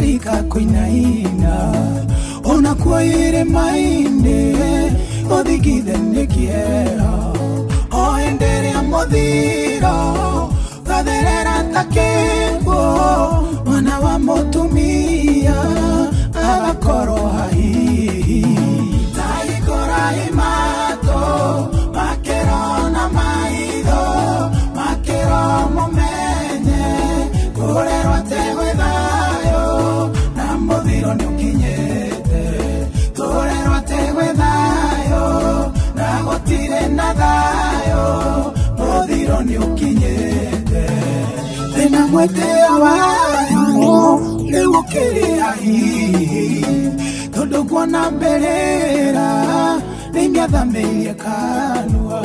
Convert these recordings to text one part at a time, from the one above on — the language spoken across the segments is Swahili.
karika kuinaina ona kuire mainde odigide nikiera o endere amodiro kaderera takebo mwana wa motumia abakoro hai taikora imato makerona maido makero momenye kurerwa tegwethayo na muthiro niukinyete turerwa tegwethayo na gutire na thayo muthiro niukinyete thina mweteo wayo riu ukiriahi tondu kuona mberera nimiathameirie kanua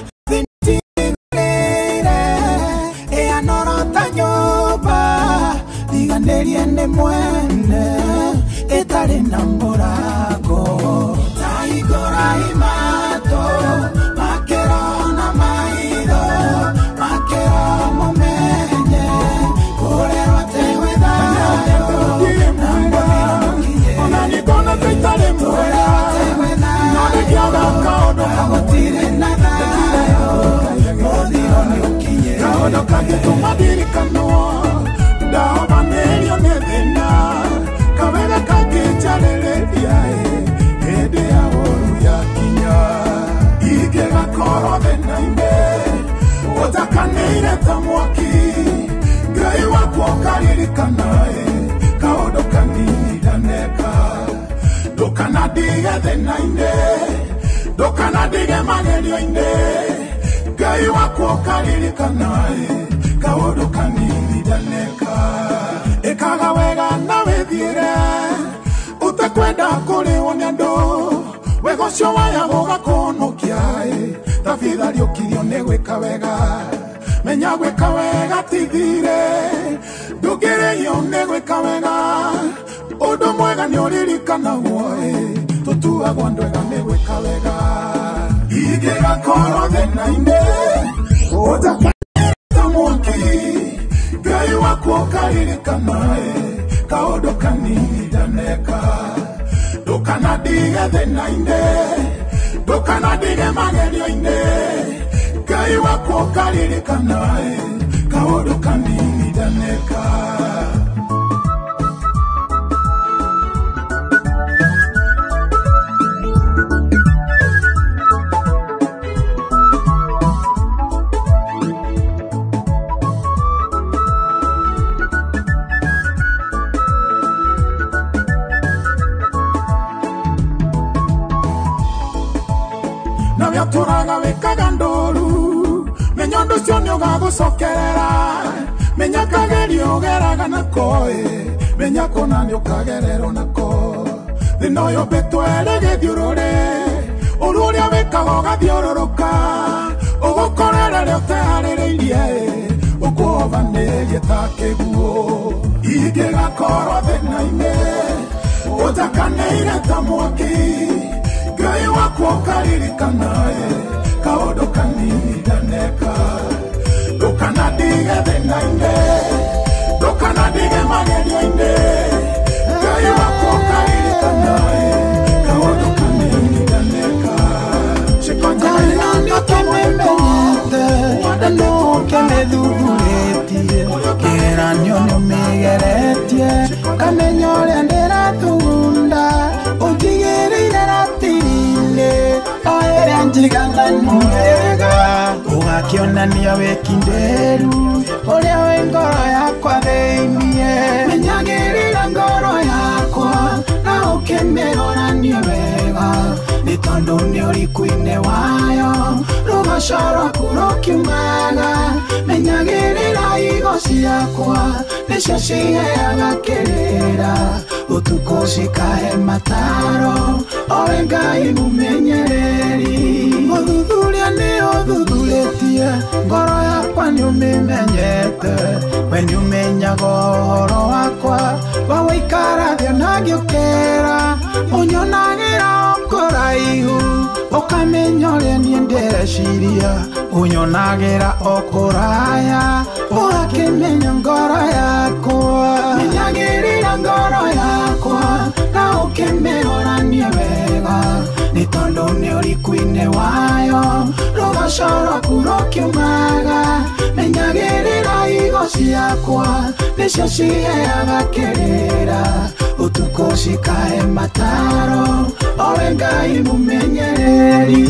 iganderie ni mwene itari na murago taigora imato makerona maido makero mumenye kurerwa tegwethayo na muthiro ona nigona taitare mwera nagiaga kaondo agotire na thayo muthiro niukinye kaondo kagitumadirikano dawa nelio nevena kawega kakichaleleria ede ya oru ya kinya ige gakoro venaime otakaneire tamwaki gai wako karirikanae kaodo kanini daneka dokanadige venaime dokanadige manelio inde gai wako karirikanae kaodo kanini daneka ekaga wega na wethiire utakwenda kuri onando wego cio waya gugakonokia tafidhali ukirio ni gwika wega menya gwika wega tithire ndugireyo ni gwika wega undu mwega ni uririkanagwo tutuagwo ndwega ni gwika wega igigakoro thenaine gai wako karirikanae kaodo kanini daneka dokanadige thenaine dokanadige magerio ine gai wako karirikanae kaodo kanini daneka turaga wikaga ndoru menyondo cio ni ugagucokerera menya kagerio geraga nako menya kona ni ukagererwo nako thina uyu mbitwere githiurure ururia wikaga ugathiururuka ugukorerere utehaririirie ukuovanirie ta kiguo igigakoro thina-ini utakaneire ta mwaki gai wako karirikanae kaodo kanini daneka dokanadige thenaine dokanadige magerio inde gai wako karirikanae kaodo kanini daneka chikontana ndio kememenyete wadano kemedhuguretie kiranio nio migeretie kamenyore ndera thunda utigirire ratirire oere njigana nwega ugakionania wekinderu uria we ngoro yakwa theinie menyagirira ngoro yakwa na ukemeroranie wega ni tondu ni urikuine wayo rugoco rwaku rukiumaga menyagirira igo ciakwa nicio ciheaga kirira utuko cikahe mataro owe Ngai mumenyereri muthuthuria ni uthuthuretie ngoro yakwa ni umimenyete we ni umenyaga uhoro wakwa wa guikara thĩ na ngiukera unyonagira okuraihu ukamenya uria nie ndireciria unyonagira okuraya ugakimenya ngoro yakwa menyagirira ngoro menyagĩrĩra igo ciakwa nĩcio ciheaga kĩrĩra ũtukũ cikahe mataro owe Ngai mũmenyereri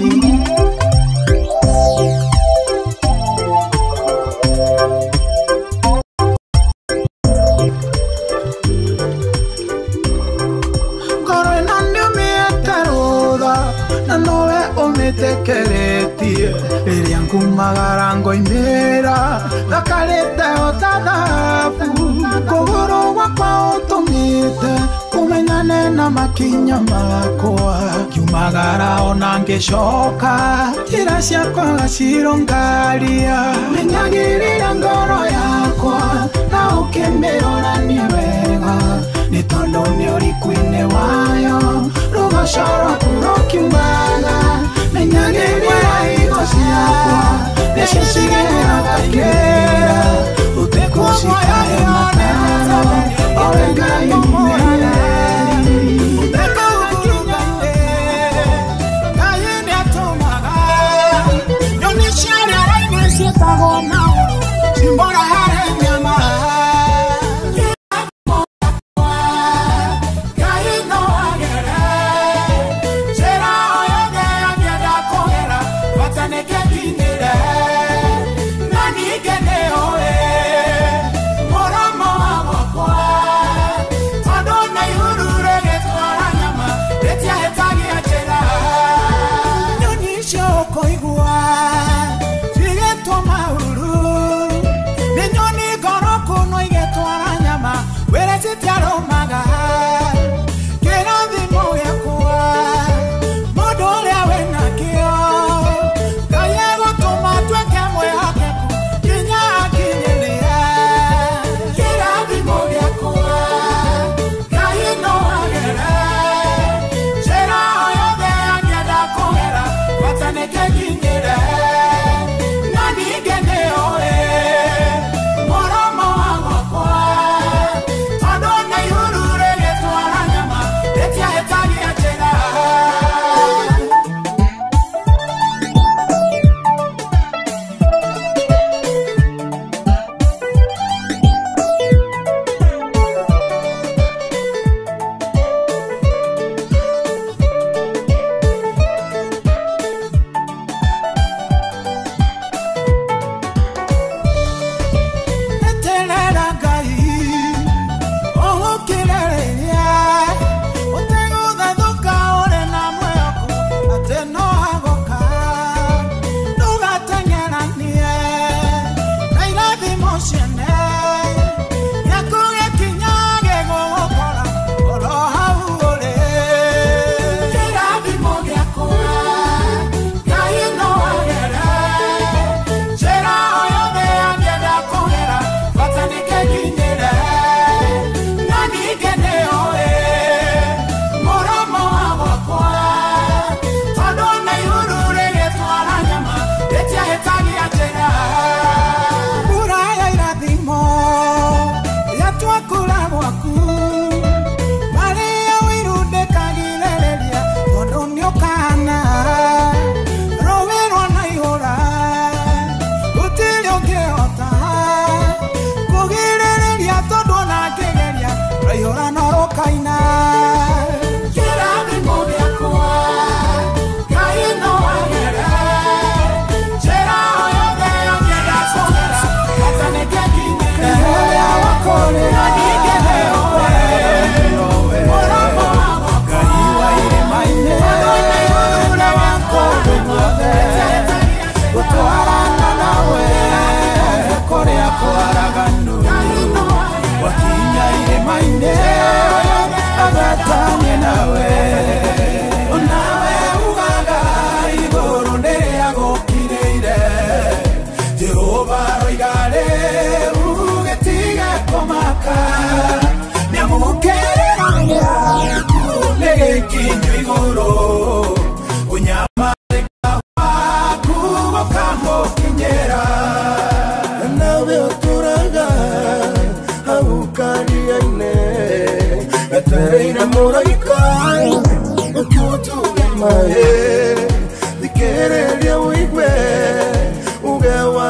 tekeretie iria ngumagara ngoimĩra thakarĩte othathabu kũgũrũ gwakwa ũtũmĩte kũmenyane na makinya makwa kiumagara ona ngĩcoka njĩra ciakwa gacirũngaria menyagĩrĩra ngoro yakwa na ũkĩmĩroranie wega nĩ tondũ nĩ ũrikuinĩ wayo rũgoco rwaku rũkiumaga menyagĩrĩra igo ciakwa nĩcio ciheaga kĩrĩra ũtukũ cikahe mataro owe Ngai mũmenyereri Ngai nĩatũmaga nyoni cia rĩera-inĩ ciĩtagwo maũru cimborahare nyama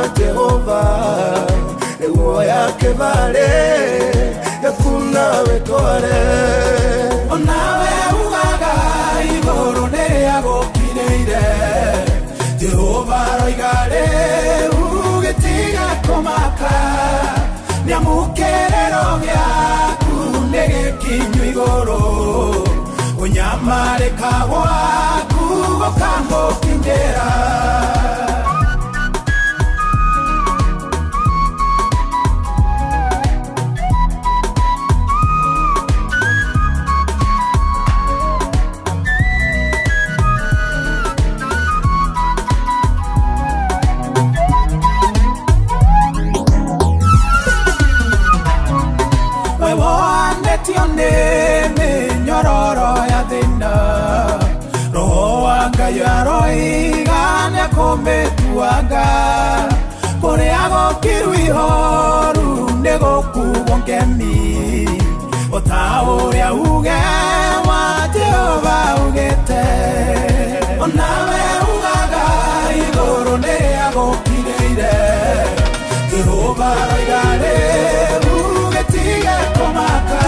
Jehova eguo yake vale yakuna wetware onawe ugaga igoro niriagukireire Jehova roigare ugitiga komaka niamukerero giaku nigikinyu igoro unyamarika gwaku gukamukindira Nyororo ya thina roho wanga yaroigane kumetuanga kuria gokiru ihoru negokugo ngemi otauria uge wa Jehova ugete onawe ugaga igoro niriagukireire Jehova roigare ugetiga komaka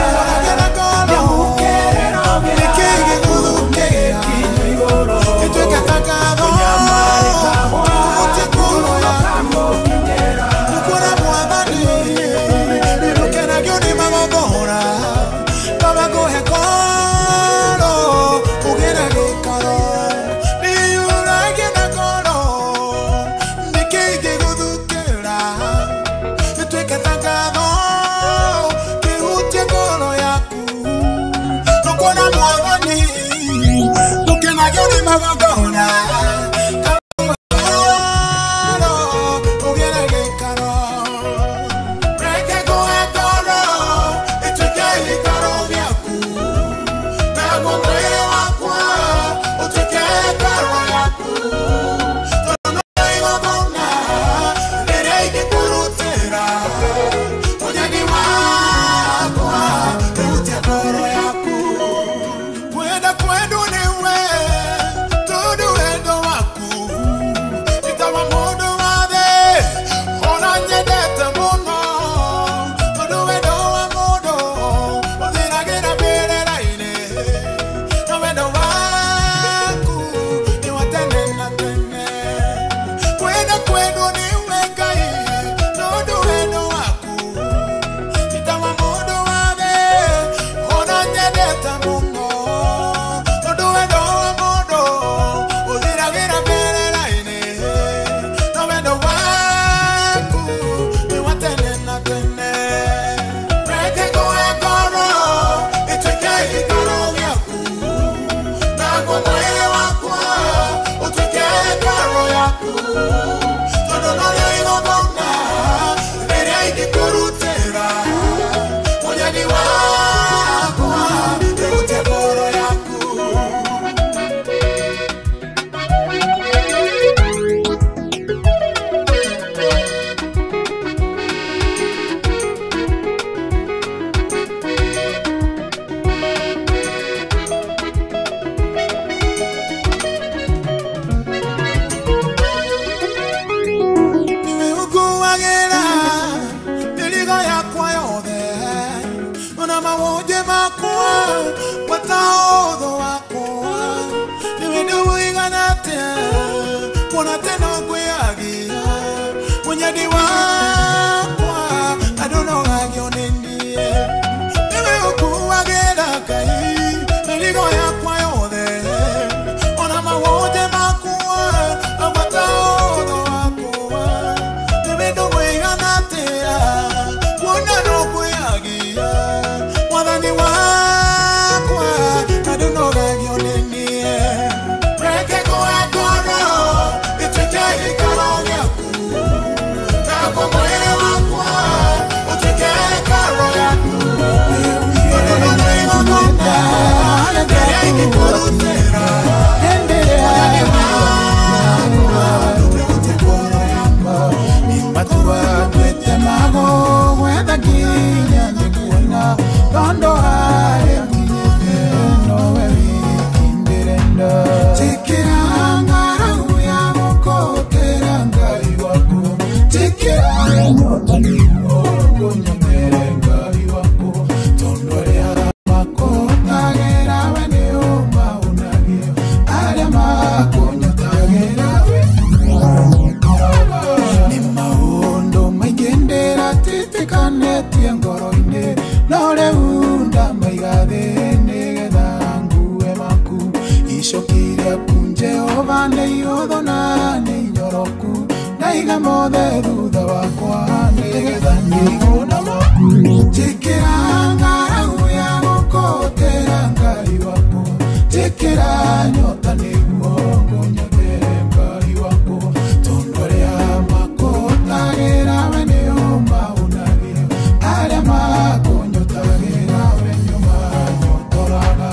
mathina mothe thutha wakwa nĩgetha ngĩgũna maku njĩkĩra ng'aragu ya gũkũhotera Ngai wakwa njĩkĩra nyota nĩguo ngũnyothere Ngai wakwa tondũ arĩa makũhotagĩra we nĩo maũnagĩra arĩa makũnyotagĩra we nĩo manyotoraga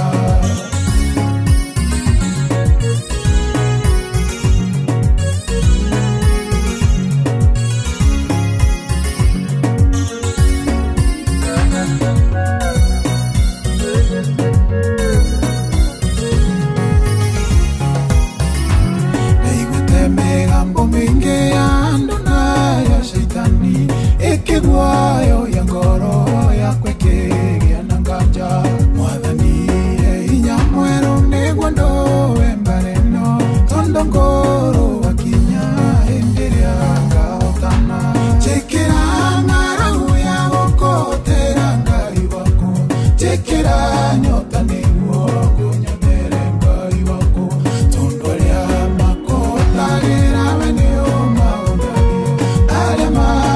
Ikiguayo ya ngoro yakwa ĩkĩgĩa na nganja Mwathani hinya mwerũ nĩguo ndowe mbara ĩno tondũ ngũrũgakinya hĩndĩ ĩrĩa ngahotana njĩkĩra ng'aragu ya gũkũhotera Ngai wakwa njĩkĩra nyota nĩguo ngũnyothere Ngai wakwa tondũ arĩa makũhotagĩra we nĩo maũnagĩra arĩa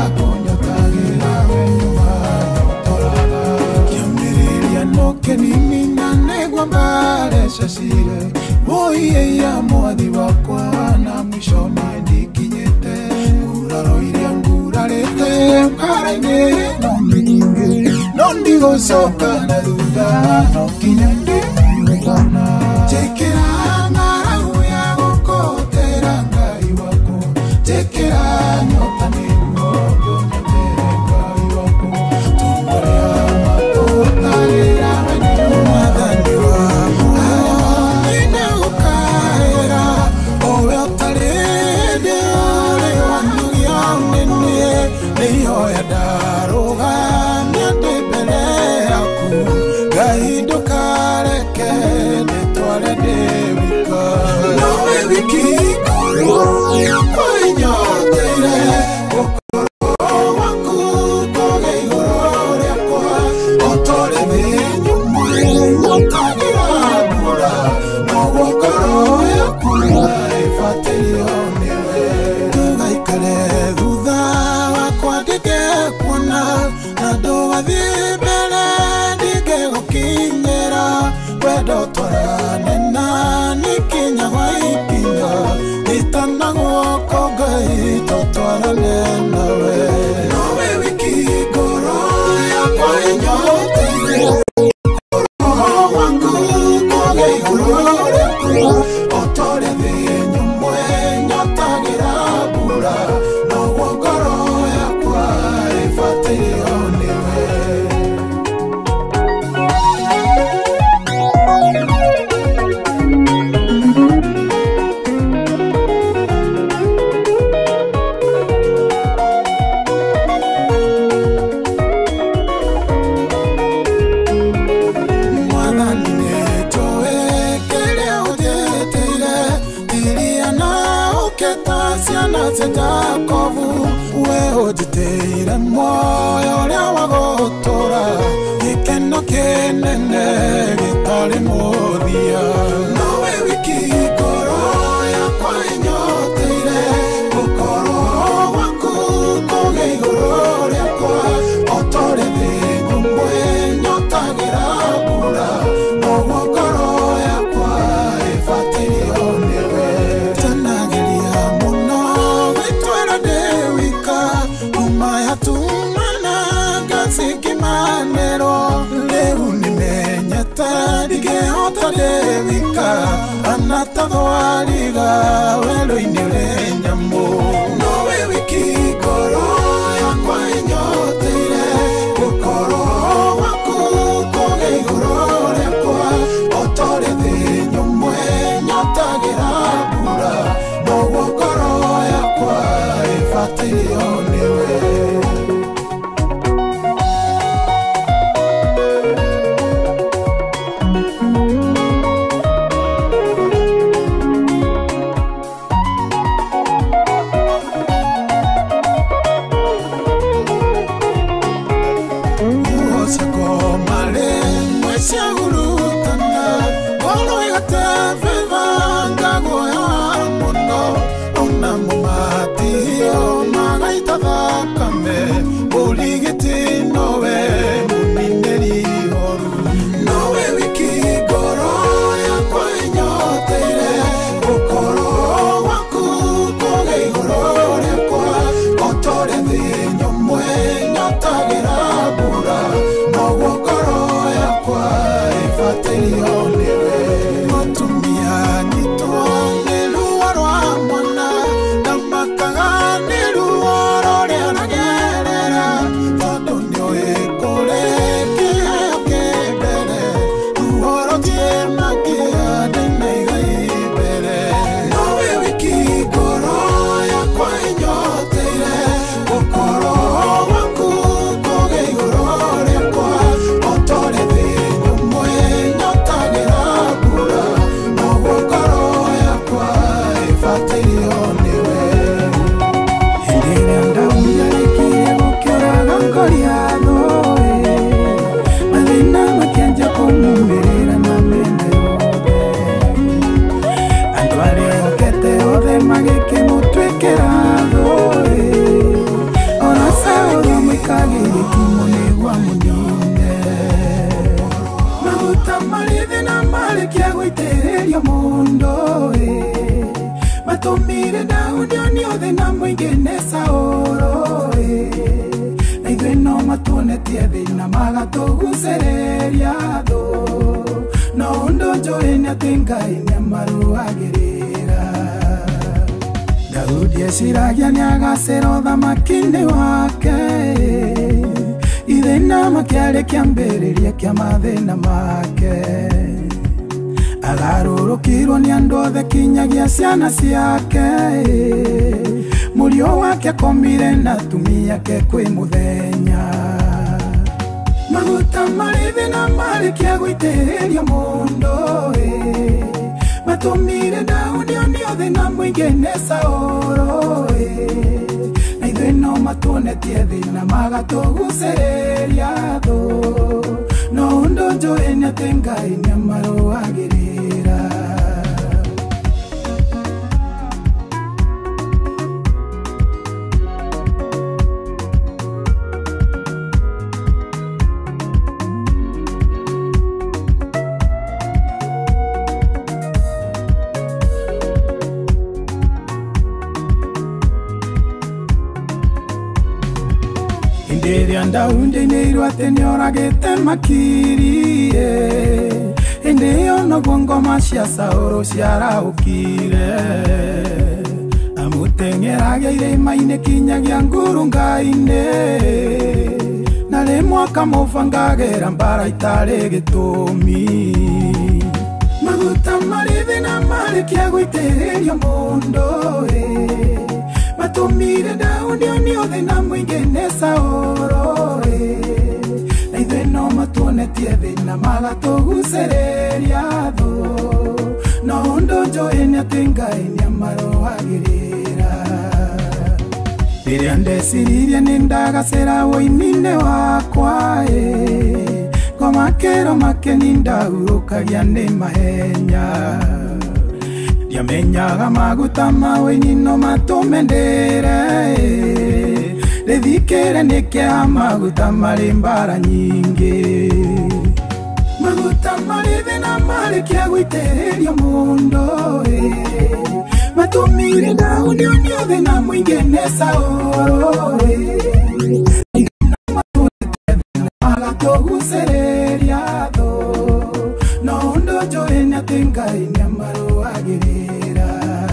kenini na negwa mbare shashire Moiye ya mwathi wakwa na mwisho mandikinyete Nguraro iria ngurarete Mkaraine nombe nyingi Nondigo soka na thutha No kinya ndikinyetana Njĩkĩra ng'aragu ya gũkũhotera Ngai wakwa njĩkĩra nyota nĩguo ngũnyothere Ngai wakwa tondũ arĩa makũhotagĩra munigwa munine maguta marithi na marikia guitĩrĩrio mũndũ matumire Daudi oniothe na mũingĩ nĩ Saũlũ na ithuĩ no matuonetie thĩna magatũgucĩrĩria thũ no ũndũ njũĩ nĩ atĩ Ngai nĩamarũagĩrĩra Daudi eciragia nĩagacĩra ũthamaki-inĩ wake ithĩna makĩarĩ kĩambĩrĩria kĩa mathĩna make agarũrũkirwo nĩ andũ othe kinyagia ciana ciake mũriũ wake akomire na atumia ake kwĩ mũthenya maguta marithi na marikia guitĩrĩrio mũndũ matumire Daudi oniothe na mũingĩ nĩ Saũlũ na ithuĩ no matuonetie thĩna magatũgucĩrĩria thũ no ũndũ njũĩ nĩ atĩ Ngai nĩamarũagĩrĩra Rĩrĩa Daudi nĩirwo atĩ nĩoragĩte makiri hĩndĩ ĩyo noguo ngoma cia Saũlũ ciaraũkire amũteng'eragia irĩma-inĩ kinyagia ngurunga-inĩ na rĩmwe akamũbangagĩra mbara itarĩ gĩtũmi maguta marithi na marikia guitĩrĩrio mũndũ matumire Daudi oniothe na mũingĩ nĩ Saũlũ na ithuĩ no matuonetie thĩna magatũgucĩrĩria thũ no ũndũ njũĩ nĩ atĩ Ngai nĩamarũagĩrĩra rĩrĩa ndeciririe nĩ ndagacĩra ũini-inĩ wakwa ngoma kero makeni ndahurũkagia nĩ mahenya ndiamenyaga maguta ma ũini no matũme ndĩre rĩthikĩre nĩkĩa maguta marĩ mbara nyingĩ maguta marithi na marikia guitĩrĩrio mũndũ matumire Daudi oniothe na mũingĩ nĩ Saũlũ magatũgucĩrĩria thũ no ũndũ njũĩ nĩ atĩ Ngai nĩamarũagĩrĩra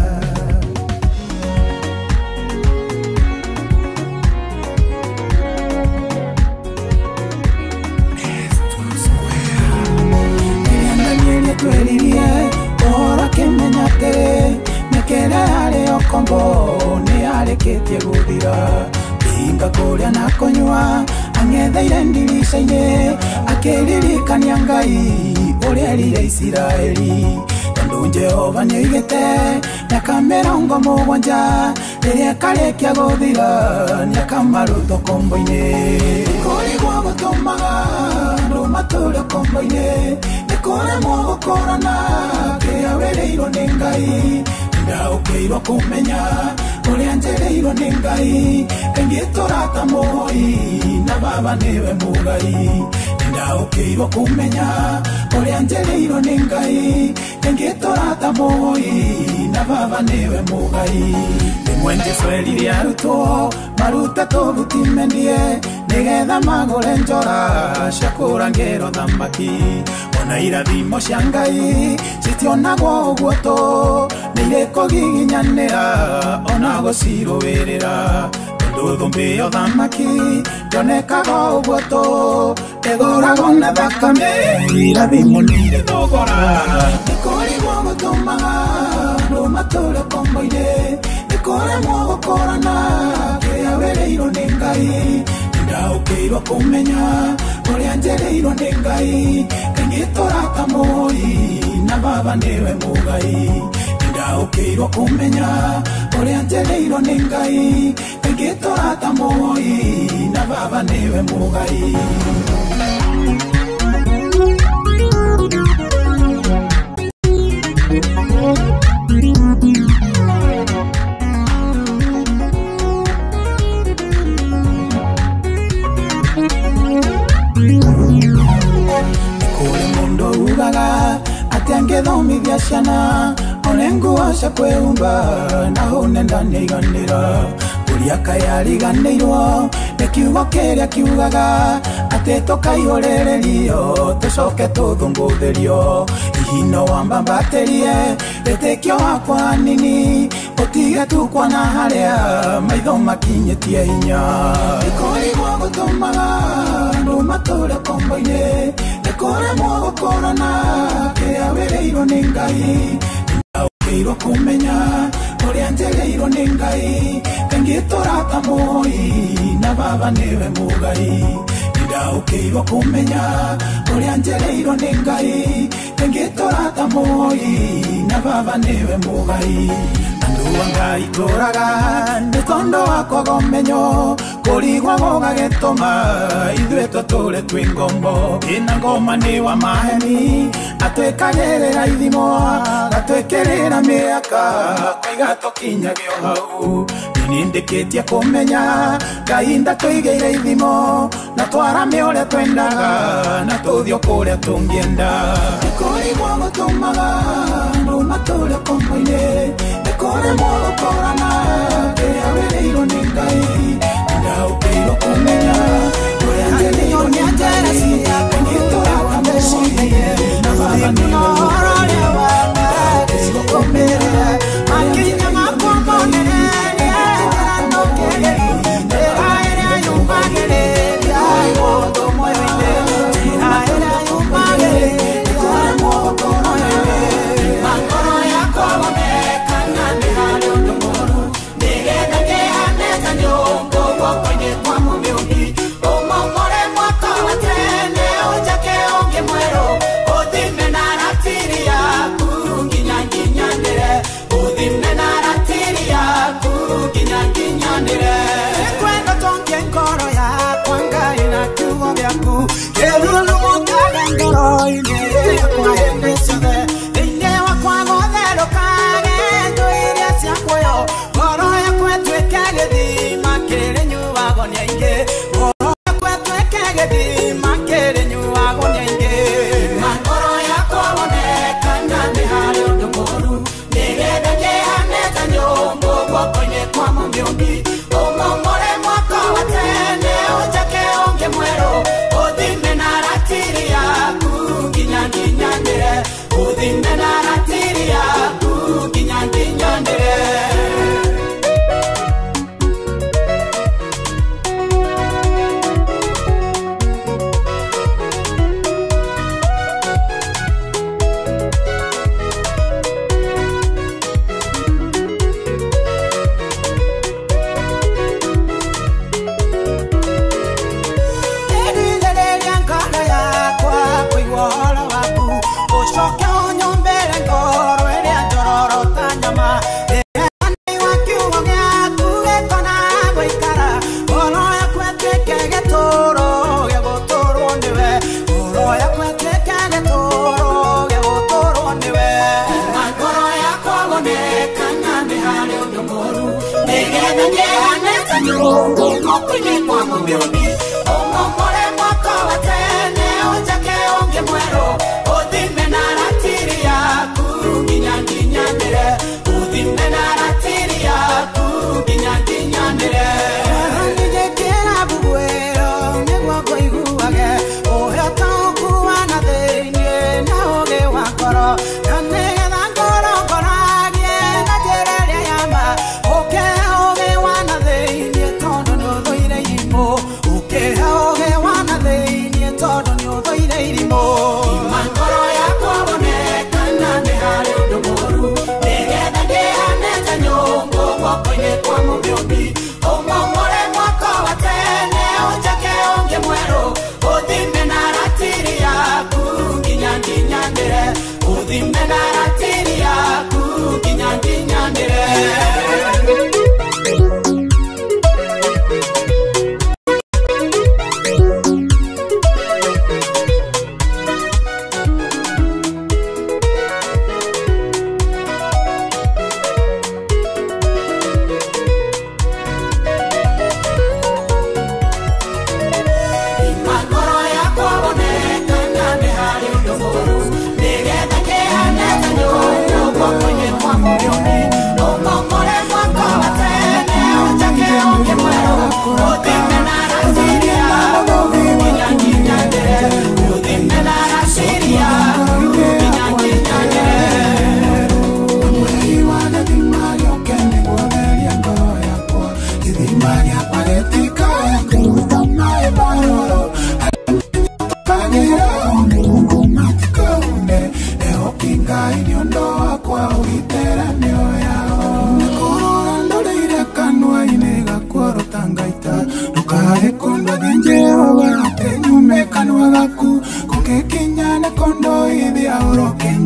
tweririe ũhoro akĩmenya atĩrĩ mĩkĩre yarĩ ũkombo nĩyarĩkĩtie gũthira hinga kũrĩa na kũnyua ang'etheire ndirica-inĩ akĩririkania Ngai ũrĩa erire Isiraeli tondũ Jehova nĩoigĩte mĩaka 70 rĩrĩa karĩkia gũthira nĩakamaruta ũkombo-inĩ kũrigwo gũtũmaga andũ matũũre ũkombo-inĩ nĩkũremwo gũkũrana kĩrĩa wĩrĩirwo nĩ Ngai ndaũkĩirwo kũmenya ũrĩa njereirwo nĩ Ngai kaingĩ tũrata mũhoi na baba nĩwe mũgai ndaũkĩirwo kũmenya ũrĩa njereirwo nĩ Ngai kaingĩ tũrata mũhoi na baba nĩwe mũgai rĩmwe Jesũ erire arutwo marute tũbuti mendie nĩgetha magũre njora cia kũrangĩra ũthamaki ona irathimo cia Ngai citionagwo ũguo tũ nĩirĩkũgiginyanĩra ona gũcirũĩrĩra tondũ thũmbĩ ya ũthamaki ndionekaga ũguo tũ ĩgũragwo na thakame irathimo nĩirĩ thogora nĩkũrigwo gũtũmaga andũ matũũre ũkombo-inĩ nĩkũremwo gũkũrana kĩrĩa wĩrĩirwo nĩ Ngai ndaũkĩirwo kũmenya ũrĩa njereirwo nĩ Ngai kaingĩ tũrata mũhoi na baba nĩwe mũgai ndaũkĩirwo kũmenya ũrĩa njereirwo nĩ Ngai kaingĩ tũrata mũhoi na baba nĩwe mũgai Kule mundo ugaga atangethomithia ciana one nguo cia kwĩhumba na hũne ndaniganĩra ũrĩa kayariganĩirwo nĩ kiugo kĩrĩa kiugaga atĩ tũkaihũrĩrĩrio tũcoke tũthũngũthĩrio ihino wambambatĩrie wĩtĩkio wakwa nini ũtige tu kuona harĩa maitho makinyĩtie hinya ĩkorĩgwo gũtũmaga andũ matũre kombo-inĩ ĩkoremwo gũkorana kĩrĩa wĩrĩirwo nĩ Ngai ndaũkĩirwo kũmenya ũrĩa njagĩirwo nĩ Ngai kaingĩ tũrata mũi na baba nĩwe mũgai ndaũkĩirwo kũmenya ũrĩa njagĩirwo nĩ Ngai kaingĩ tũrata mũi na baba nĩwe mũgai andũ a Ngai tũraga nĩ tondũ wa kwaga ũmenyo kũrigwo gũgagĩtũma ithuĩ tũtũre twĩ ngombo ĩna ngoma nĩ wa maheni atwĩkagĩrĩra ithimo atwĩkĩrĩra mĩaka kũiga tũkinyagio hau nĩndĩkĩtie kũmenya Ngai ndatũigĩire ithimo na twarame ũrĩa twendaga na tũthiĩ kũrĩa tũngĩenda kũrigwo gũtũmaga andũ matũre kombo-inĩ ĩkoremwo gũkorana kĩrĩa wĩrĩirwo nĩ Ngai ndaũkĩirwo kũmenya ũrĩa njagĩirwo nĩ Ngai kaingĩ tũrata mũi na baba nĩwe mũgai kũmenya makinya makwa monereria njĩra ĩrĩa yumagĩrĩria mũndũ moyo-inĩ njĩra ĩrĩa yumagĩrĩria mũndũ moyo-inĩ makoro yakwa wonekana nĩ harĩ ũndũ mũru nĩgetha kĩhane ta nyũngũ guoko-inĩ kwa mũmĩũmbi ũmomore mwaka wa tene ũnjake ũngĩ mwerũ ũthime na ratiri yaku nginya nginyanĩre ũthime na ratiri yaku nginya nginyanĩre kwenda tonge ngoro yakwa Ngai na kiugo gĩaku kĩrurumũkaga ngoro-inĩ yakwa hĩndĩ ciothe thĩinĩ wakwa gũtherũkage njũ iria cia muoyo ngoro yakwa ĩtuĩke gĩthima kĩrĩ nyuago nĩ aingĩ ngoro yakwa ĩtuĩke gĩthima kĩrĩ nyuago nĩ aingĩ na ngoro yakwa wonekana nĩ harĩ ũndũ mũru nĩgetha kĩhane ta nyũngũ guoko-inĩ kwa mũmĩũmbi ũmomore mwaka wa tene ũnjake ũngĩ mwerũ ũthime na ratiri yaku nginya nginyanĩre ũthime na ratiri yaku nginya nginyanĩre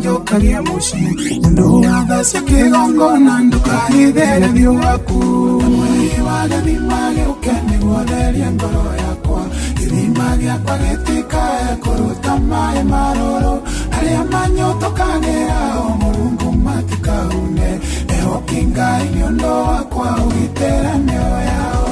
njokagia muci mundu wathacia kigongona ndukahithere thiu waku mweri wa githima giuke niguo therie ngoro yakwa githima giakwa gitikae kuruta maĩ marũrũ aria manyotokagira o Mũrungu matikaune ehoki Ngai nĩ ũndũ wakwa ũgitĩre mĩoyo yao.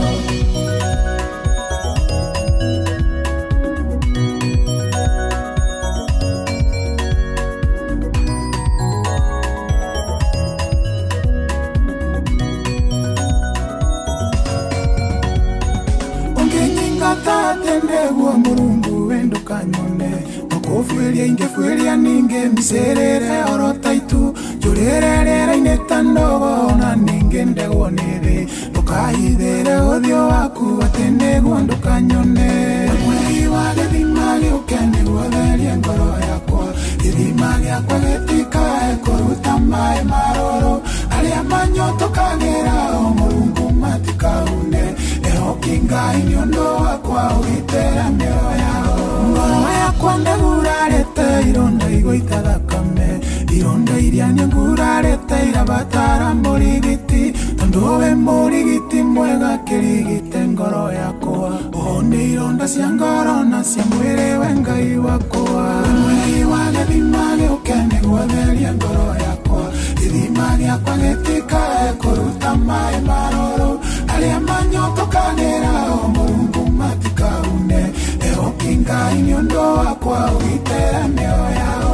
Ndeguo Mũrungu wendo kanyone Makũbuĩria ingĩbuĩria ningĩ mĩcerere oro taitu njũrĩre rĩera-inĩ ta ndogo na ningĩ ndegwo nĩ thĩ ndũkahithĩre ũthiũ waku atĩ nĩguo ndũkanyone mweri wa gĩthima gĩũke nĩguo therie ngoro yakwa gĩthima gĩakwa gĩtikae kũruta maĩ marũrũ arĩa manyotokagĩra o Mũrungu matikaune ehoki Ngai nĩ ũndũ wakwa ũgitĩre mĩoyo yao. Ngoro yakwa ndĩgurarĩte ironda igũita thakame ironda iria nĩngurarĩte irabatara mũrigiti tondũ we mũrigiti mwega kĩrigite ngoro yakwa o nĩ ironda cia ngoro na cia mwĩrĩ we Ngai wakwa mweri wa gĩthima gĩũke nĩguo therie ngoro yakwa gĩthima gĩakwa gĩtikae kũruta maĩ marũrũ arĩa manyotokagĩra o Mũrungu matikaune ehoki Ngai nĩ ũndũ wakwa ũgitĩre mĩoyo yao.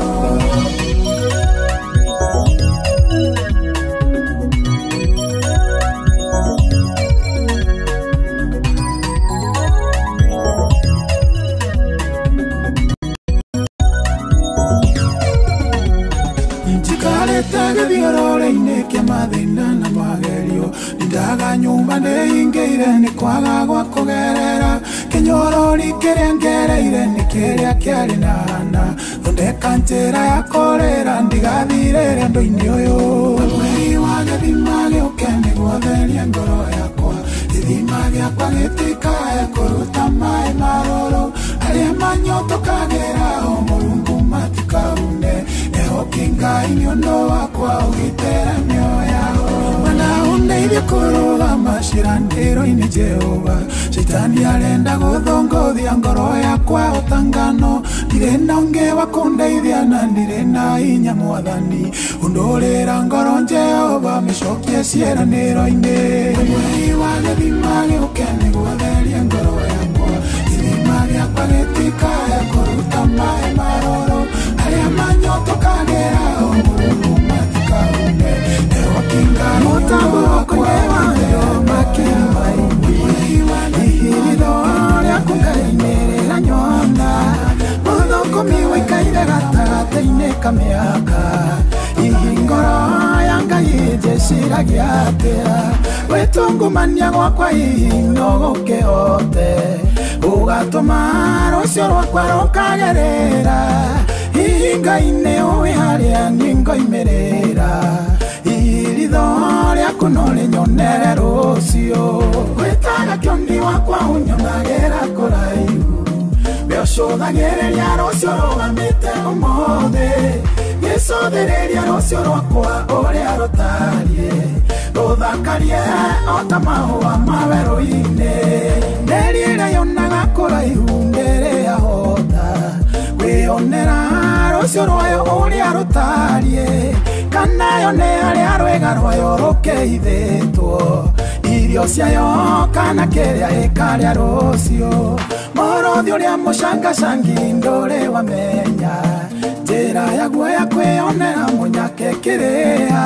Gĩthiũrũrĩ-inĩ kĩa mathĩna na magerio ndaga nyũmba ndĩhingĩire nĩ kwaga gwa kũgerera kĩnyũrũri kĩrĩa ngereire nĩ kĩrĩa kĩarĩ na hana thondeka njĩra ya kũrĩra ndigathirĩre ũndũ-inĩ ũyũ mweri wa gĩthima gĩũke nĩguo therie ngoro yakwa gĩthima gĩakwa gĩtikae kũruta maĩ marũrũ arĩa manyotokagĩra o Mũrungu matikaune ehoki Ngai nĩ ũndũ wakwa ũgitĩre mĩoyo yao. Wanaundeithia kũrũgama ciĩranĩro-inĩ Jehova Shaitani arenda gũthũngũthia ngoro yakwa ũtangano ndirĩ na ũngĩ wa kũndeithia na ndirĩ na hinya Mwathani ũndũrĩra ngoro Jehova mĩcokie ciĩranĩro-inĩ mweri wa gĩthima gĩũke nĩguo therie ngoro yakwa gĩthima gĩakwa gĩtikae kũruta maĩ marũrũ arĩa manyotokagĩra o Mũrungu matikaune ehoki Ngai mũtambo wakũhewa thĩ makĩria maingĩ ihiritho rĩaku Ngai nĩrĩranyona mũthũkũmi woikaire gatagatĩ-inĩ ka mĩaka ihi ngoro ya Ngai njĩciragia atĩa wĩtungumania gwakwa ihi no gũkĩhote ũgatũma rũciũ rwakwa rũkagerera hihi Ngai nĩũĩ harĩa niĩ ngoimĩrĩra ihiritho rĩaku no rĩnyonere rũciũ gwĩtaga kĩoni wakwa ũnyonagĩra kũraihu we ũcũthagĩrĩria rũciũ rũgamĩte ũmũthĩ gĩcũthĩrĩria rũciũ rwakwa ũrĩa rũtariĩ rũthakarie o ta mahũa ma werũ-inĩ nderi ĩrĩa yonaga kũraihu ndĩrĩahota kwĩyonera rũciũ rwayo ũrĩa rũtariĩ kana yone harĩa rwĩga rwayo rũkĩhithĩtwo irio ciayo kana kĩrĩa ĩkarĩa rũciũ mũrũthi ũrĩa mũcangacangi ndũrĩ wamenya njĩra yaguo ya kwĩyonera mũnyake kĩrĩa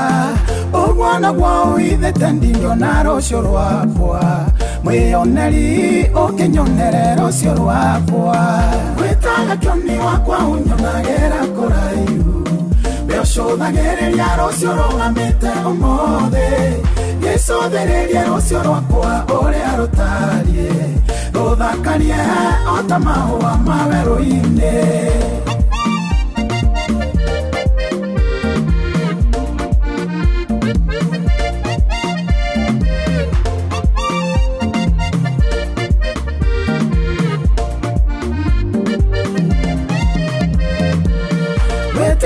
ũguo naguo ũhithĩte ndingĩona rũciũ rwakwa mwĩyoneri ũkĩnyonere rũciũ rwakwa gwĩtaga kĩoni wakwa ũnyonagĩra kũraihu we ũcũthagĩrĩria rũciũ rũgamĩte ũmũthĩ gĩcũthĩrĩria rũciũ rwakwa ũrĩa rũtariĩ rũthakarie o ta mahũa ma werũ-inĩ.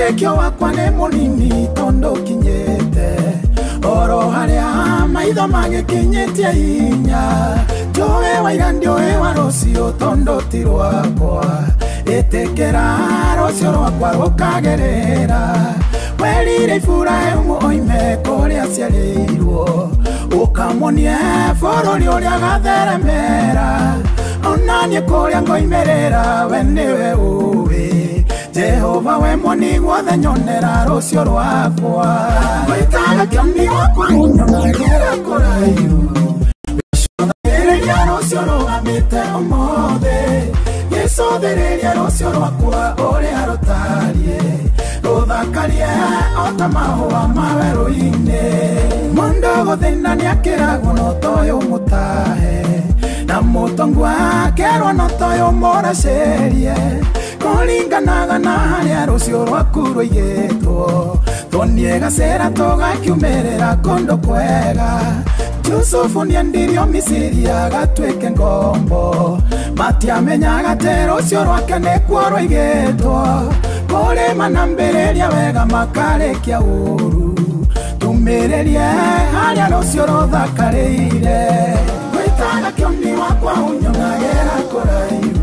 Witikio wakwa nĩ mũnini tondũ kinyĩte oro harĩa maitho magĩkinyĩtie hinya. Njũĩ wa ira ndiũĩ wa rũciũ tondũ ti rwakwa. Ĩtĩkĩra rũciũ rwakwa rũkagerera. Werire Iburahĩmu oime kũrĩa aciarĩirwo, ũkamuonie bũrũri ũrĩa gatheremera. Onanie kũrĩa ngoimĩrĩra we nĩwe ũĩ. Jehova we mwoni guothe nyonera rũciũ rwakwa. Gwĩtaga kĩoni wakwa ũnyonagĩra kũraihu. Gĩcothagĩrĩria rũciũ rũgamĩte ũmũthĩ. Gĩcothĩrĩria rũciũ rwakwa ũrĩa rũtariĩ. Rũthakarie ota mahũa ma werũ-inĩ. Mũndũ gũthĩna nĩakĩragwo no toyũ mũtahe. Na mũtongu akerwo no toyũ mũracerie. Kũringanaga na harĩa rũciũ rwaku rũigĩtwo. Tuonie gacĩra tũgakiumĩrĩra kũndũ kwega. Yusufu nĩendirio Misiri agatuĩke ngombo. Matiamenyaga atĩ rũciũ rwake nĩkuo rũigĩtwo. Kũrĩma na mbĩrĩria wega makarĩkia ũru. Tumĩrĩrie harĩa rũciũ rũthakarĩire. Gwĩtaga kĩoni wakwa ũnyonagĩra kũraihu.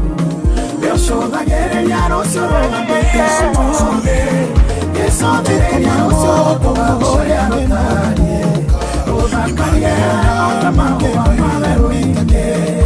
Gĩcothagĩrĩria rũciũ rũgamĩte ũmũthĩ. Gĩcothĩrĩria rũciũ rwakwa ũrĩa rũtariĩ. Rũthakarie ota mahũa ma werũ-inĩ.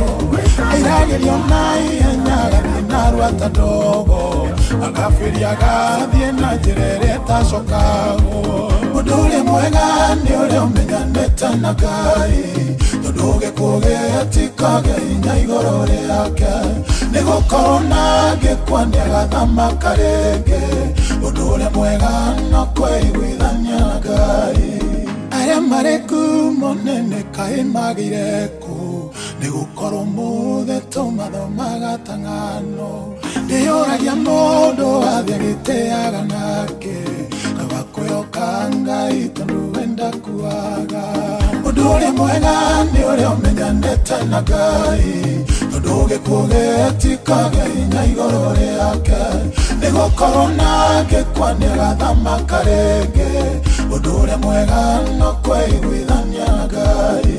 Airagĩrio na ihenya gathiĩ narua ta ndogo. Agabiria gathiĩ na njĩra ĩrĩa ĩtacokagwo. Mũndũ ũrĩa mwega nĩ ũrĩa ũmenyanĩte na Ngai. Tondũ gĩkuũ gĩtikagĩa hinya igũrũ rĩake. Nĩgũkorwo nake kwani agathamaka rĩngĩ. Ũndũ ũrĩa mwega no kwĩiguithania na Ngai. Arĩa marĩ ngumo nene kaĩ magĩire kũ? Nĩgũkorwo mũthĩ tũmathomaga ta ng'ano. Ndĩyũragia mũndũ athiĩ agĩtĩaga nake. Kaba kwĩhoka Ngai tondũ wenda kuaga. Mũndũ ũrĩa mwega nĩ ũrĩa ũmenyanĩte na Ngai. Tondũ gĩkuũ gĩtikagĩa hinya igũrũ rĩake. Nĩgũkorwo nake kwani agathamaka rĩngĩ. Ũndũ ũrĩa mwega no kwĩiguithania na Ngai.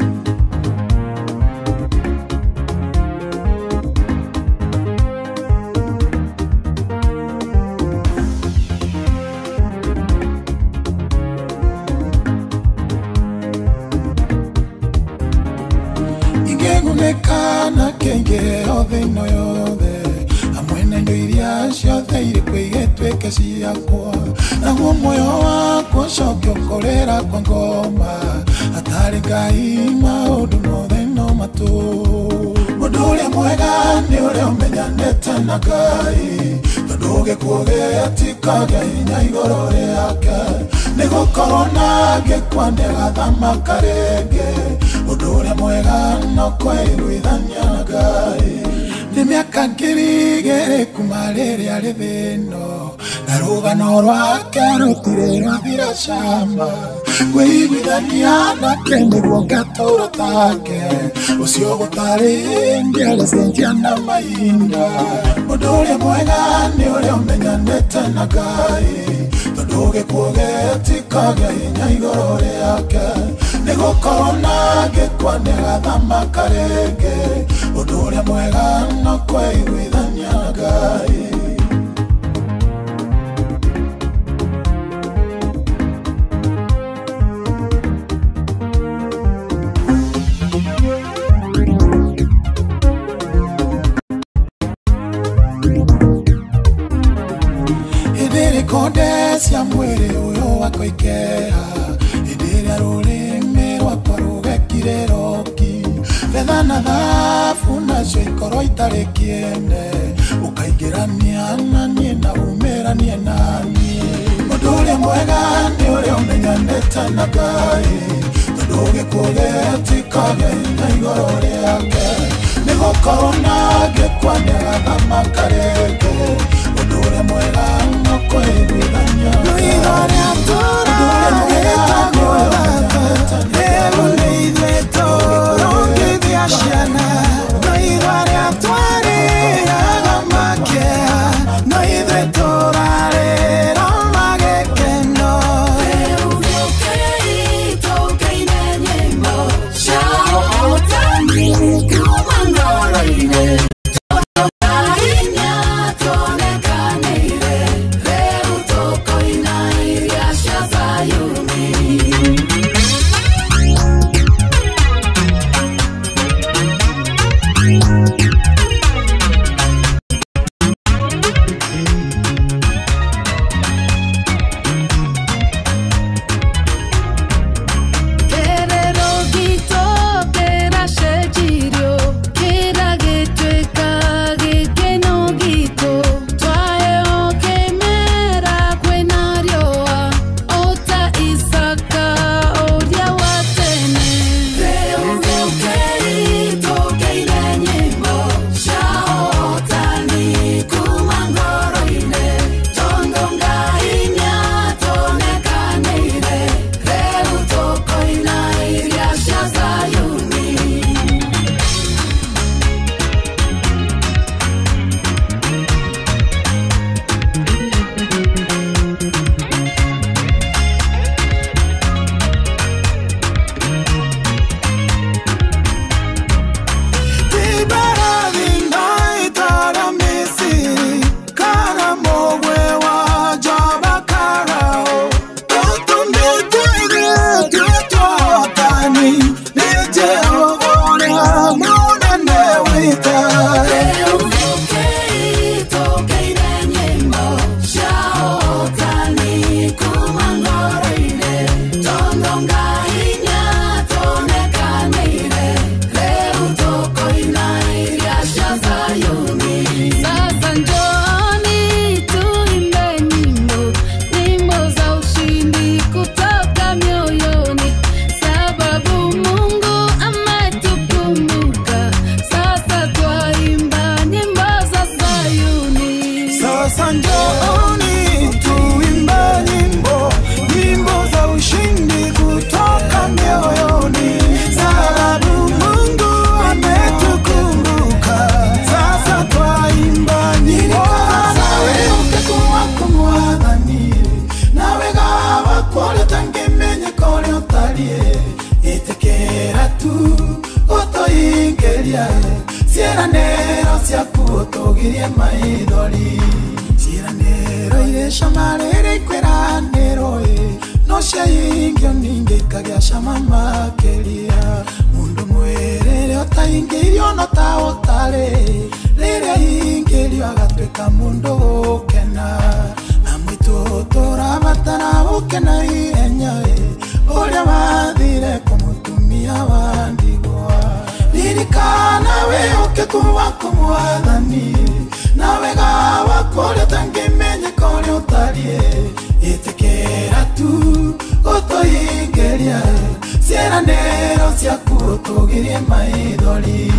Ingĩgunĩkana kĩingĩ othe ino yothe. Hamwe na indo iria ciothe irĩ kwĩgĩtuĩke ciakwa. Naguo muoyo wakwa ũcoke ũkorĩra kwa ngoma. Hatarĩ Ngai maũndũ mothe no matũ. Mũndũ ũrĩa mwega nĩ ũrĩa ũmenyanĩte na Ngai. Tondũ gĩkuũ gĩtikagĩa hinya igũrũ rĩake. Nĩgũkorwo nake kwani agathamaka rĩngĩ. Ũndũ ũrĩa mwega no kwĩiguithania na Ngai. Nĩ mĩaka ngiri igĩrĩ kuma rĩrĩa rĩ thĩno. Na rũgano rwake rũtirĩ rũthira cama. Kwĩiguithania nake nĩguo ngatũũra take. Ũcio gũtarĩ ngĩarĩcenjia na mahinda. Mũndũ ũrĩa mwega nĩ ũrĩa ũmenyanĩte na Ngai. Tondũ gĩkuũ gĩtikagĩa hinya igũrũ rĩake. Nĩgũkorwo nake kwani agathamaka rĩngĩ. Ũndũ ũrĩa mwega no kwĩiguithania na Ngai. Konde cia mwĩrĩ ũyũ wakwa ikeha. Hĩndĩ ĩrĩa rũrĩmĩ rwakwa rũgekire roki. Betha na thahabu nacio ikorwo itarĩ kĩene. Ũkaingĩrania na niĩ na umĩranie na niĩ. Mũndũ ũrĩa mwega nĩ ũrĩa ũmenyanĩte na Ngai. Tondũ gĩkuũ gĩtikagĩa hinya igũrũ rĩake. Nĩgũkorwo nake kwani agathamaka rĩngĩ. Ũndũ ũrĩa mwega no kwĩiguithania. Rũitho rĩa tũra rĩtagwo rĩu nĩ ithuĩ tũrongithia ciana. Rũitho rĩa twarĩraga makĩha no ithuĩ tũrarĩra Sasa njooni tuimbe nyimbo, nyimbo za ushindi kutoka mioyoni, sababu Mungu ametukumbuka. Sasa twaimba nyimbo. Nawe ukekuwa kumwadhani, nawe gawa kole tangemenye kole otalie, itekera tu otoingeria, ciĩranĩro ciaku ũtũgirie maithori. Ciĩranĩro irĩ cama rĩrĩ ikweranĩrwo no ciahingio ningĩ ikagĩa cama makĩria. Mũndũ mwĩrĩre ũtaingĩirio no ta ũtarĩ, rĩrĩa hingĩrio agatuĩka mũndũ gũkena. Na mũitũ tũrabatara gũkena ihenya, ũrĩa wathire kũmũtumia wa ndigwa. Ririkana wĩhokeku waku Mwathani, nawe gawa kũrĩa ũtangĩmenye kũrĩa ũtariĩ, ĩtĩkĩra tu ũtũhingĩria, ciĩranĩro ciaku ũtũgirie maithori.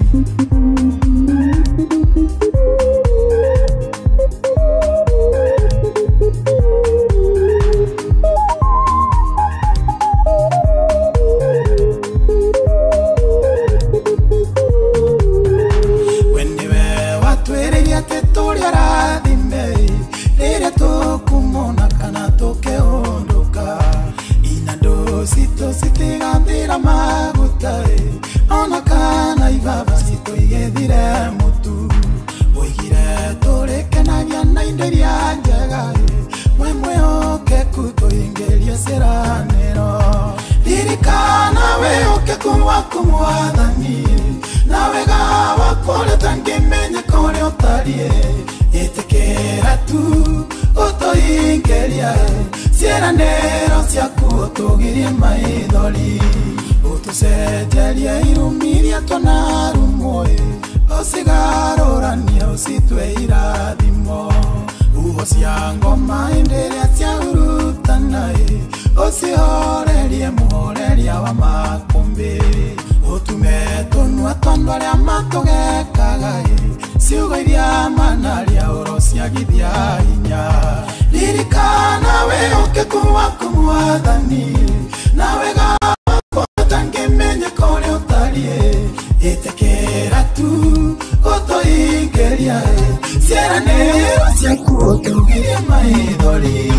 Mwathani, nawe gawa kũrĩa ũtangĩmenye kũrĩa ũtariĩ, ĩtĩkĩra tu ũtũhingĩria, ciĩranĩro ciaku ũtũgirie maithori. Ũtũcenjerie irumi iria twanarumwo, ũcigarũranie ũcitue irathimo. Uho cia ngoma hĩndĩ ĩrĩa ciahurutana, ũcihorerie mũhoreria wa makũmbĩ. Ũtume tũnua tondũ arĩa matũgekaga, ciugo iria manaria ũrociagithia hinya. Ririkana wĩhokeku waku Mwathani, nawe gawa kũrĩa ũtangĩmenye kũrĩa ũtariĩ, ĩtĩkĩra tu ũtũhingĩria, ciĩranĩro ciaku ũtũgirie maithori.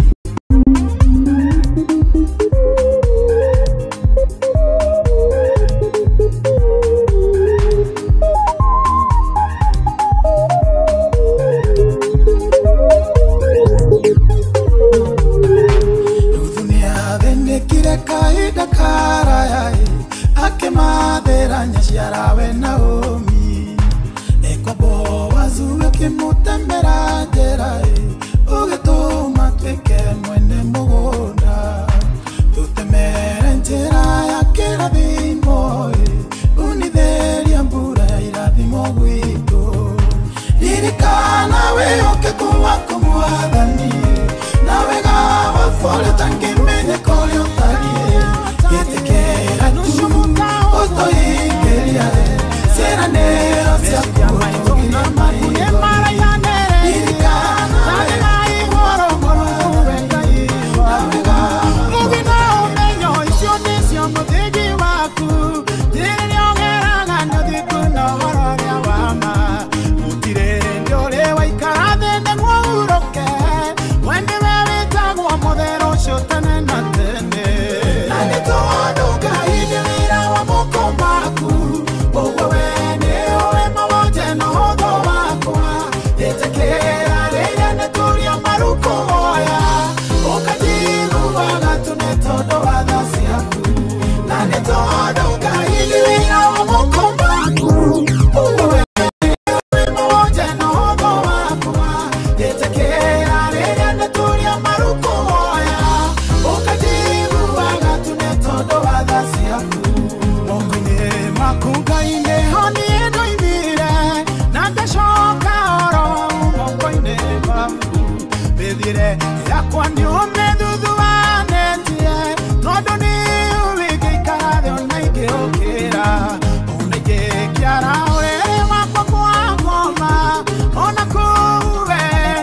Ciarawe Naomi, Ekobo wazuwe kimutembera njera, ũgĩtũma twĩke mwene mũgũnda, tũtemere njĩra ya kĩrathimo, unithĩria mbura ya irathimo gwitũ. Ririkana wĩhokeku waku Mwathani, nawe gawa kũrĩa ũtangĩmenye kũrĩa ũtariĩ, ĩtĩkĩra tu ũtũhingĩria, ciĩranĩro ciaku ũtũgirie maithori. Ririkana wĩhokeku nawe gawa mũgina ũmenyo icio nĩcio mũthingi waku, rĩrĩa ũgeraga nĩũthiĩ na ũhoro ũrĩa wa ma. Gũtirĩ hĩndĩ ũrĩ waikara thĩ nĩguo ũhurũke, we nĩwe wĩtagwo mũthero ũcio tene na tene. Na nĩ tondũ Ngai nĩ wĩra wa moko maku, ũguo we nĩũĩ mawonje na ũhũthũ wakwa. Ĩtĩkĩra rĩrĩa nĩtũria maru kũhoya, ũkanjiguaga tu nĩ tondũ wa tha ciaku. Na nĩ tondũ Ngai nĩ wĩra wa moko maku, ũguo we nĩũĩ mawonje na ũhũthũ wakwa. Ĩtĩkĩra rĩrĩa nĩtũria maru kũhoya, ũkanjiguaga tu nĩ tondũ wa tha ciaku. Moko-inĩ maku Ngai nĩho niĩ ndoimire, na ngacoka oro moko-inĩ maku. Mĩthiĩre yakwa nĩũmĩthuthuanĩtie, tondũ nĩũĩ ngĩikara thĩ ona ingĩũkĩra, ona ingĩkĩara ũrĩrĩ wakwa kwa ngoma, ona kũu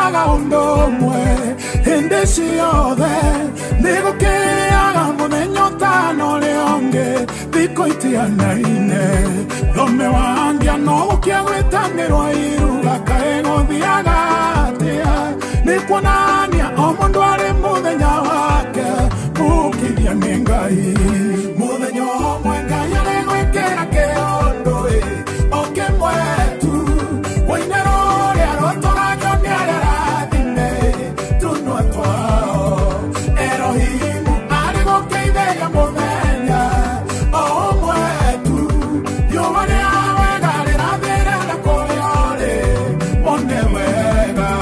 menyaga undomwe hende ciothe nigukiaga muthenya utano rionge thiko itianaine thome wangia no gukia gwitanirwo iruga kae guthiaga atia nikuonania o mundu ari muthenya wake mukithia ni Ngai muthenya umwe Ngai ari gwikira kiondo okimwe tu wainero ria rotoragio ni ararathime tunwa twao Erohimu ari gukeithia muthenya umwe tu riũa ria wega rirathire na kuria uri one wega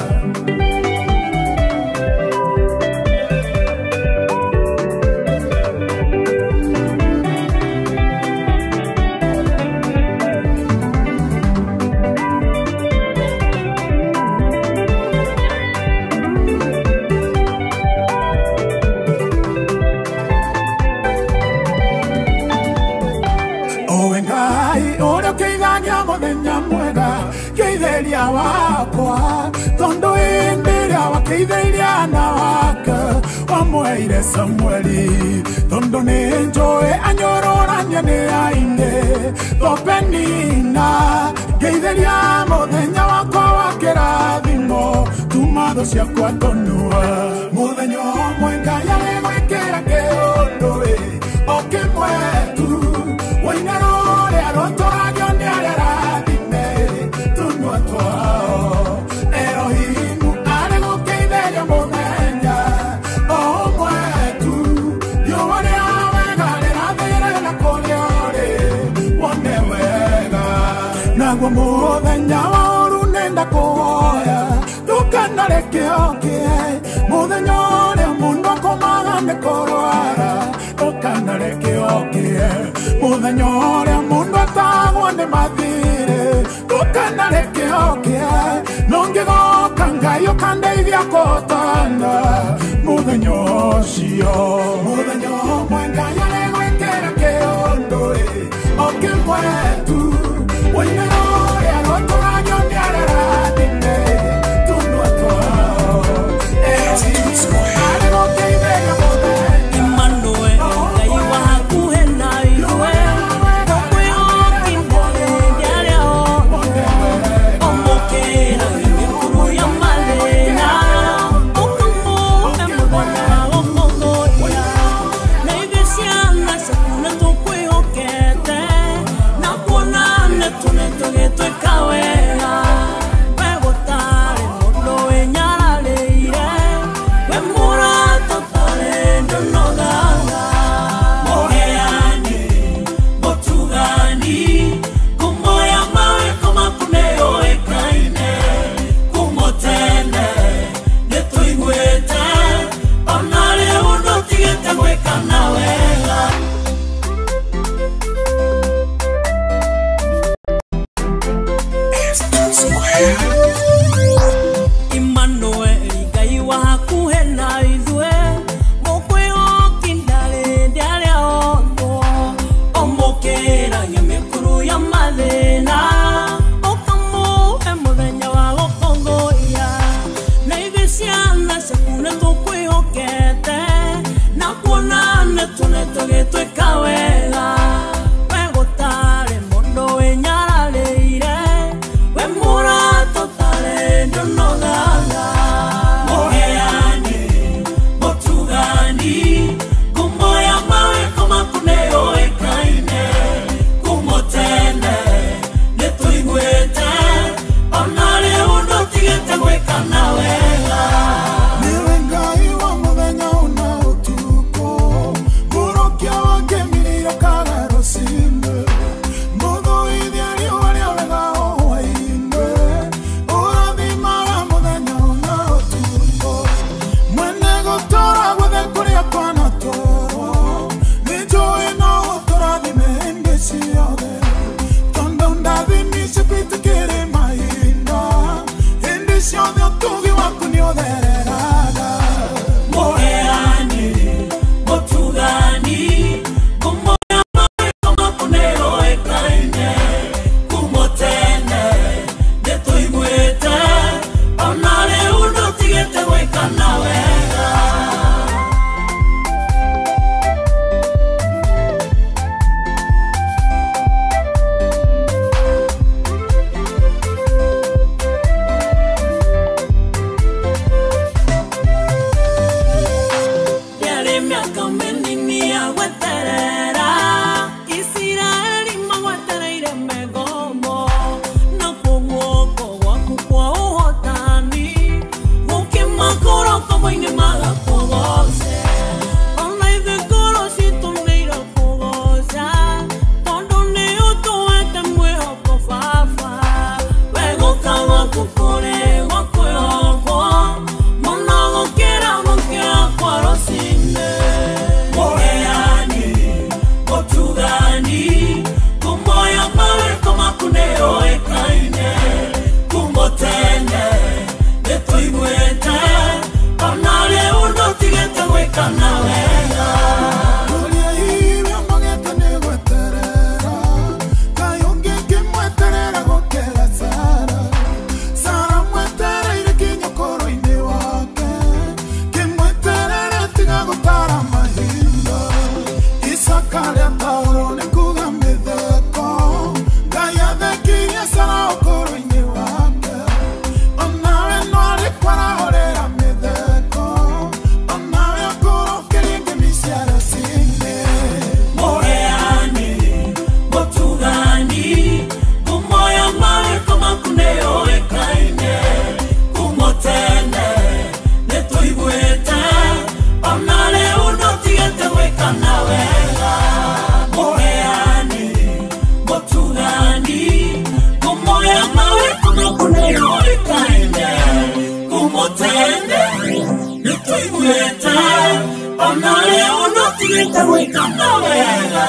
Keithĩria wakwa tondu hĩndĩrĩa wakeithĩria na waka wamweire Samueli tondu nĩ njũĩ anyũrũrania nĩ aine thopenina keithĩria mũthenya wakwa wa kĩrathimo tuma thũ ciakwa tonua mũthenya ũmwe Ngai arĩ gwĩkĩra kĩũndũ o kĩmwe tu waina rũrĩa rũtũragio nĩ arĩa arathime tunwa twao Erohimu arĩ gũkeithĩria mũthenya ũmwe tu riũa rĩa wega rĩrathire na kũrĩa ũrĩ wone wega naguo mũthenya wa ũru nĩnda kũhoya ndũkanareke okie mũthenya ũrĩa mũndũ akomaga nĩ kũrwara ndũkanareke okie mũthenya ũrĩa mũndũ atagwo nĩ mathirĩ ndũkanareke okie nongĩgoka Ngai ũkandeithia kũhotana mũthenya ũcio mũthenya ũmwe Ngai arĩ gwĩkĩra kĩũndũ o kĩmwe tu waina rũrĩa rũtũragio nĩ arĩa arathime tunwa twao Erohimu arĩ gũkeithĩria mũthenya Emmanuel Ngai wa hakuhĩ na ithuĩ ũkwĩhokithĩria arĩa othe ũmũkĩra mĩkuru ya mathĩna ũkamũhe mũthenya wa gũkũngũĩra na ithuĩ ciana ciaku nĩ tũkwĩhokete na kuona nĩ tũgĩtuĩka wega we gũtarĩ mũndũ wĩnyararĩire we mũrato tarĩ ndũnogaga mũheani mũtugani kũmoya mawĩko maku nĩ ũĩkaine kuuma tene nĩ tũiguĩte ona rĩu ndũtigĩte gwĩka na wega Emmanuel Ngai wa hakuhĩ na ithuĩ mũkwĩhokithĩria arĩa othe ũmũkĩragia mĩkuru ya mathĩna ũkamũhe mũthenya wa gũkũngũĩra na ithuĩ ciana ciaku nĩ tũkwĩhokete na kuona nĩ tũgĩtuĩka wega we gũtarĩ mũndũ wĩnyararĩire we mũrato tarĩ ndũnogaga mũheani mũtugani kũmoya mawĩko maku nĩ ũĩkaine kuuma tene nĩ tũiguĩte ona rĩu ndũtigĩte gwĩka na wega Niwe Ngai wa mũthenya na ũtukũ mũrokia wake mirira yoikaine kumutende nituiguite ona leo natigite gwikana wega